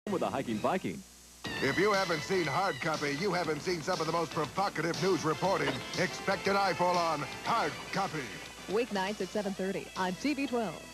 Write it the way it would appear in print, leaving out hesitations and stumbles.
with a hiking Viking. If you haven't seen Hard Copy, you haven't seen some of the most provocative news reporting. Expect an eyeful on Hard Copy. Weeknights at 7:30 on TV 12.